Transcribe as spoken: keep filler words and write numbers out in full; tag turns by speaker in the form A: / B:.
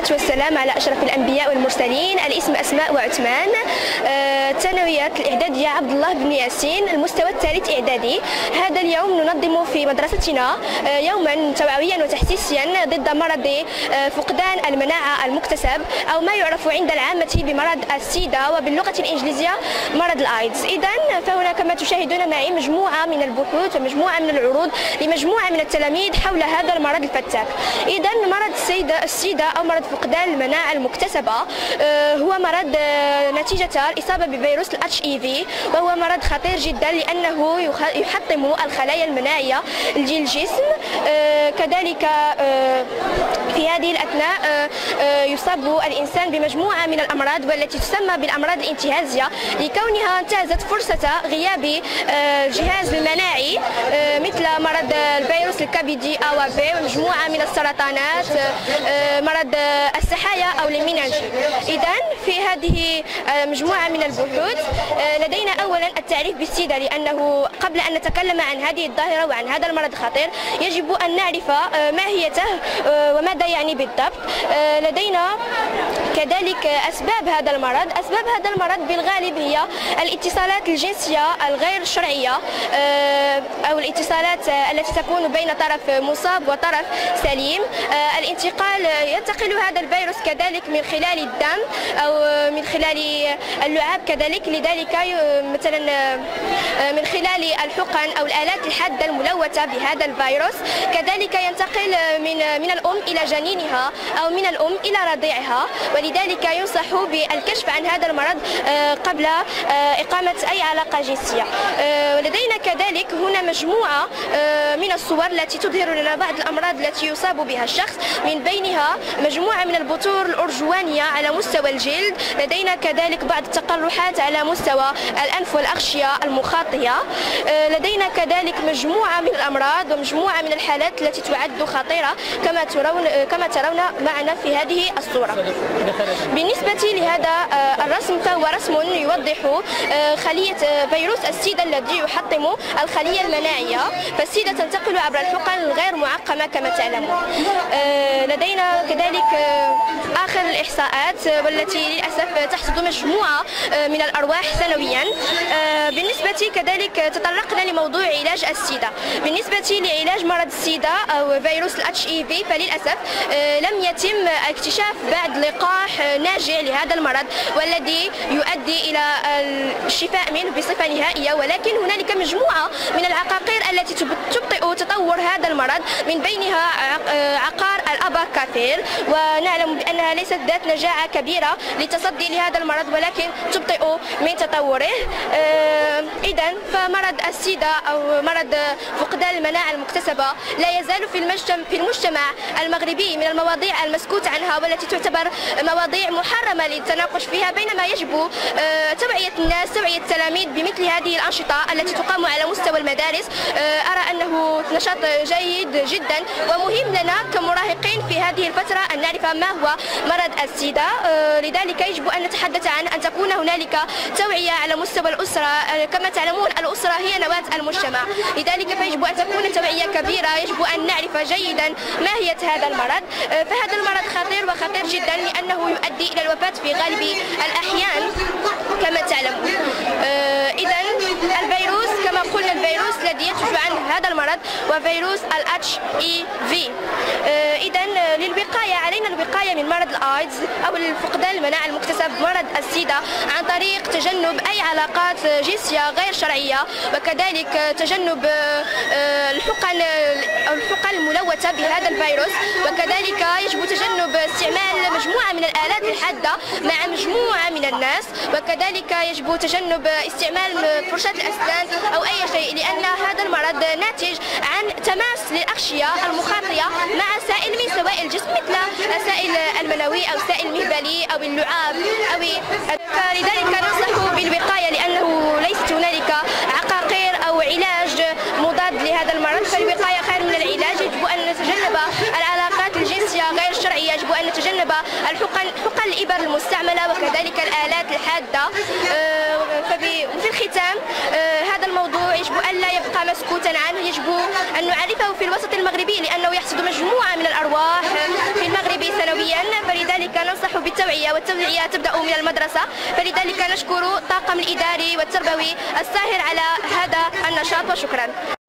A: والصلاة والسلام على أشرف الأنبياء والمرسلين. الاسم أسماء وعثمان، ثانوية الإعدادية عبد الله بن ياسين، المستوى الثالث إعدادي. هذا اليوم ننظم في مدرستنا يوما توعويا وتحسيسيا ضد مرض فقدان المناعة المكتسب، أو ما يعرف عند العامة بمرض السيدا، وباللغة الإنجليزية مرض الآيدز. إذن فهنا كما تشاهدون معي مجموعة من البحوث ومجموعة من العروض لمجموعة من التلاميذ حول هذا المرض الفتاك. إذن مرض السيدا السيدا أو مرض فقدان المناعة المكتسبة هو مرض نتيجة الإصابة بفيروس الاتش اي في، وهو مرض خطير جدا لأنه يحطم الخلايا المناعية للجسم. كذلك في هذه الأثناء يصاب الإنسان بمجموعة من الأمراض والتي تسمى بالأمراض الانتهازية، لكونها انتهزت فرصة غياب الجهاز المناعي مثل مرض الفيروس الكبدي أو بي، ومجموعة من السرطانات، مرض السحايا أو المينانجي. إذن في هذه مجموعة من البحوث لدينا أولا التعريف بالسيدا، لأنه قبل أن نتكلم عن هذه الظاهرة وعن هذا المرض الخطير يجب أن نعرف ماهيته وماذا يعني بالضبط. لدينا كذلك أسباب هذا المرض. أسباب هذا المرض بالغالب هي الاتصالات الجنسية الغير شرعية، أو الاتصالات التي تكون بين طرف مصاب وطرف سليم. الانتقال ينتقل هذا الفيروس كذلك من خلال الدم أو من خلال اللعاب كذلك، لذلك مثلا من خلال الحقن أو الآلات الحادة الملوثة بهذا الفيروس. كذلك ينتقل من من الأم إلى جنينها أو من الأم إلى رضيعها، ولذلك ينصح بالكشف عن هذا المرض قبل إقامة أي علاقة جنسية. لدينا كذلك هنا مجموعة من الصور التي تظهر لنا بعض الأمراض التي يصاب بها الشخص، من بينها مجموعة من البثور الأرجوانية على مستوى الجلد. لدينا كذلك بعض التقرحات على مستوى الأنف والأغشية المخاطية. لدينا كذلك مجموعة من الأمراض ومجموعة من الحالات التي تعد خطيرة كما ترون كما ترون معنا في هذه الصورة. بالنسبة لهذا الرسم فهو رسم يوضح خلية فيروس السيدا الذي يحطم الخلية المناعية. فالسيدا تنتقل عبر الحقن الغير معقمة كما تعلمون. لدينا كذلك آخر الإحصاءات والتي للأسف تحصد مجموعة من الأرواح سنويا. بالنسبة كذلك تطرقنا لموضوع علاج السيدا. بالنسبة لعلاج مرض السيدا أو فيروس الاتش اي في فللأسف لم يتم اكتشاف بعد لقاح ناجع لهذا المرض والذي يؤدي إلى الشفاء منه بصفة نهائية، ولكن هنالك مجموعة من العقاقير التي تبطئ تطور هذا المرض، من بينها عقار الأباكافير، ونعلم بأنها ليست ذات نجاعة كبيرة للتصدي لهذا المرض ولكن تبطئ من تطوره. إذن فمرض السيدا أو مرض فقدان المناعة المكتسبة لا يزال في المجتمع في المجتمع المغربي من المواضيع المسكوت عنها والتي تعتبر مواضيع محرمة للتناقش فيها، بينما يجب توعية الناس، توعية التلاميذ بمثل هذه الأنشطة التي تقام على مستوى المدارس. أرى أنه نشاط جيد جدا ومهم لنا كمراهقين في هذه الفترة أن نعرف ما هو مرض السيدا. لذلك يجب أن نتحدث عن أن تكون هنالك توعية على مستوى الأسرة. كما تعلمون الأسرة هي نواة المجتمع، لذلك فيجب أن تكون توعية كبيرة. يجب أن نعرف جيدا ماهية هذا المرض. فهذا المرض خطير وخطير جدا لأنه يؤدي إلى الوفاة في غالب الأحيان كما تعلمون. إذن الفيروس كما قلنا الفيروس الذي ينتج عن هذا المرض وفيروس الاتش اي في. إذن للوقاية علينا الوقاية من مرض الآيدز أو فقدان المناعة المكتسب مرض السيدا عن طريق تجنب أي علاقات جنسية غير شرعية، وكذلك تجنب الحقن الحقن الملوثة بهذا الفيروس، وكذلك يجب تجنب استعمال مجموعة من الآلات الحادة مع مجموعة من الناس، وكذلك يجب تجنب استعمال فرشاة الأسنان أو أي شيء، لأن هذا المرض ناتج عن تماس للأغشية المخاطية مع سائل من سوائل الجسم مثل السائل المنوي أو السائل المهبلي أو اللعاب أو فلذلك ننصح بالوقاية، لأنه ليست هنالك عقاقير أو علاج مضاد لهذا المرض، فالوقاية خير من العلاج. يجب أن نتجنب العلاقات الجنسية غير الشرعية، يجب أن نتجنب الحقن حقن الإبر المستعملة وكذلك الآلات الحادة. في الختام هذا الموضوع يجب أن لا يبقى مسكوتا عنه، يجب أن نعرفه في الوسط المغربي لأنه يحصد مجموعة من الأرواح في المغرب سنويا، فلذلك ننصح بالتوعية، والتوعية تبدأ من المدرسة. فلذلك نشكر الطاقم الإداري والتربوي الساهر على هذا النشاط وشكرا.